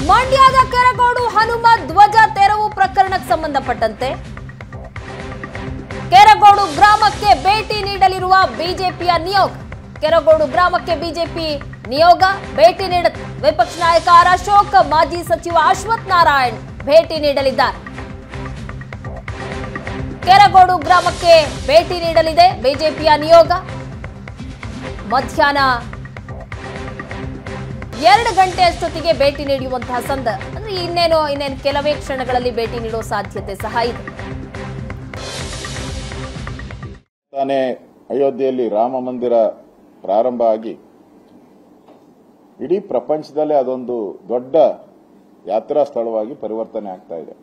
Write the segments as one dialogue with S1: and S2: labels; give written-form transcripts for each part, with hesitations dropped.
S1: ಮಂಡ್ಯದ ಕೆರಗೋಡು ಹನುಮ ಧ್ವಜ ತೆರವು ಪ್ರಕರಣಕ್ಕೆ ಸಂಬಂಧಪಟ್ಟಂತೆ ಕೆರಗೋಡು ಗ್ರಾಮಕ್ಕೆ ಭೇಟಿ ನೀಡಲಿರುವ ಬಿಜೆಪಿಯ ನಿಯೋಗ. ಕೆರಗೋಡು ಗ್ರಾಮಕ್ಕೆ ಬಿಜೆಪಿ ನಿಯೋಗ ಭೇಟಿ ನೀಡುತ್ತೆ. ವಿಪಕ್ಷ ನಾಯಕ ಆರ್ ಅಶೋಕ್, ಮಾಜಿ ಸಚಿವ ಅಶ್ವಥ್ ನಾರಾಯಣ್ ಭೇಟಿ ನೀಡಲಿದ್ದಾರೆ. ಕೆರಗೋಡು ಗ್ರಾಮಕ್ಕೆ ಭೇಟಿ ನೀಡಲಿದೆ ಬಿಜೆಪಿಯ ನಿಯೋಗ. ಮಧ್ಯಾಹ್ನ 2 ಗಂಟೆ ಅಷ್ಟೊತ್ತಿಗೆ ಭೇಟಿ ನೀಡುವಂತಹ ಅಂದ್ರೆ ಇನ್ನೇನು ಕೆಲವೇ ಕ್ಷಣಗಳಲ್ಲಿ ಭೇಟಿ ನೀಡುವ ಸಾಧ್ಯತೆ ಸಹ ಇದೆ.
S2: ತಾನೇ ಅಯೋಧ್ಯೆಯಲ್ಲಿ ರಾಮ ಮಂದಿರ ಪ್ರಾರಂಭ ಆಗಿ ಇಡೀ ಪ್ರಪಂಚದಲ್ಲೇ ಅದೊಂದು ದೊಡ್ಡ ಯಾತ್ರಾ ಸ್ಥಳವಾಗಿ ಪರಿವರ್ತನೆ ಆಗ್ತಾ ಇದೆ.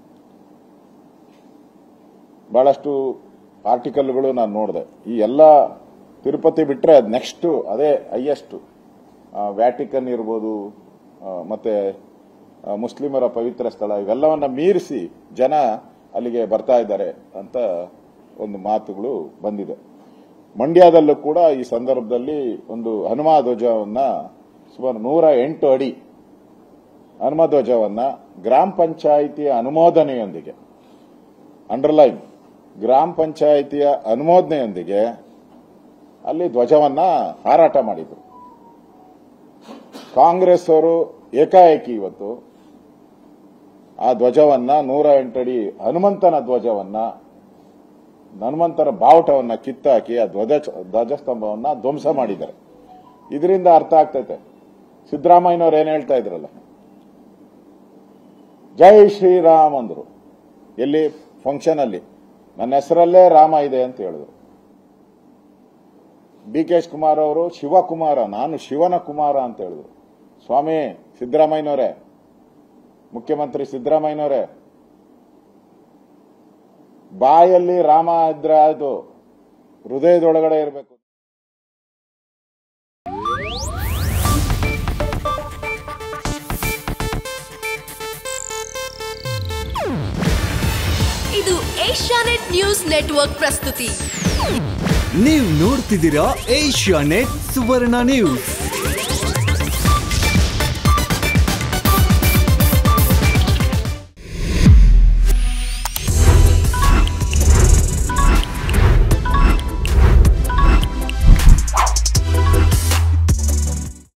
S2: ಬಹಳಷ್ಟು ಆರ್ಟಿಕಲ್ಗಳು ನಾನು ನೋಡಿದೆ. ಈ ಎಲ್ಲ ತಿರುಪತಿ ಬಿಟ್ಟರೆ ನೆಕ್ಸ್ಟ್ ಅದೇ ಹೈಯೆಸ್ಟ್. ವ್ಯಾಟಿಕನ್ ಇರ್ಬೋದು, ಮತ್ತೆ ಮುಸ್ಲಿಮರ ಪವಿತ್ರ ಸ್ಥಳ, ಇವೆಲ್ಲವನ್ನ ಮೀರಿಸಿ ಜನ ಅಲ್ಲಿಗೆ ಬರ್ತಾ ಇದ್ದಾರೆ ಅಂತ ಒಂದು ಮಾತುಗಳು ಬಂದಿದೆ. ಮಂಡ್ಯದಲ್ಲೂ ಕೂಡ ಈ ಸಂದರ್ಭದಲ್ಲಿ ಒಂದು ಹನುಮ ಧ್ವಜವನ್ನ ಸುಮಾರು 108 ಅಡಿ ಹನುಮ ಧ್ವಜವನ್ನ ಗ್ರಾಮ ಪಂಚಾಯಿತಿಯ ಅನುಮೋದನೆಯೊಂದಿಗೆ, ಅಂಡರ್ಲೈನ್, ಗ್ರಾಮ ಪಂಚಾಯಿತಿಯ ಅನುಮೋದನೆಯೊಂದಿಗೆ ಅಲ್ಲಿ ಧ್ವಜವನ್ನ ಹಾರಾಟ ಮಾಡಿದ್ರು. ಕಾಂಗ್ರೆಸ್ ಅವರು ಏಕಾಏಕಿ ಇವತ್ತು ಆ ಧ್ವಜವನ್ನ 108 ಅಡಿ ಹನುಮಂತನ ಧ್ವಜವನ್ನ, ಹನುಮಂತರ ಬಾವುಟವನ್ನ ಕಿತ್ತಾಕಿ ಆ ಧ್ವಜಸ್ತಂಭವನ್ನ ಧ್ವಂಸ ಮಾಡಿದ್ದಾರೆ. ಇದರಿಂದ ಅರ್ಥ ಆಗ್ತೈತೆ ಸಿದ್ದರಾಮಯ್ಯನವ್ರು ಏನ್ ಹೇಳ್ತಾ ಇದ್ರಲ್ಲ, ಜೈ ಶ್ರೀರಾಮ್ ಅಂದ್ರು. ಎಲ್ಲಿ ಫಂಕ್ಷನ್ ಅಲ್ಲಿ ನನ್ನ ಹೆಸರಲ್ಲೇ ರಾಮ ಇದೆ ಅಂತ ಹೇಳಿದ್ರು. ಡಿ ಕೆ ಶಿವಕುಮಾರ್ ಅವರು ಶಿವಕುಮಾರ, ನಾನು ಶಿವನ ಕುಮಾರ ಅಂತ ಹೇಳಿದ್ರು. ಸ್ವಾಮಿ ಸಿದ್ದರಾಮಯ್ಯನವರೇ, ಮುಖ್ಯಮಂತ್ರಿ ಸಿದ್ದರಾಮಯ್ಯನವರೇ, ಬಾಯಲ್ಲಿ ರಾಮ ಇದ್ರೆ ಅದು ಹೃದಯದೊಳಗಡೆ ಇರಬೇಕು.
S3: ಇದು ಏಷ್ಯಾನೆಟ್ ನ್ಯೂಸ್ ನೆಟ್ವರ್ಕ್ ಪ್ರಸ್ತುತಿ.
S4: ನೀವು ನೋಡ್ತಿದ್ದೀರಾ ಏಷ್ಯಾನೆಟ್ ಸುವರ್ಣ ನ್ಯೂಸ್.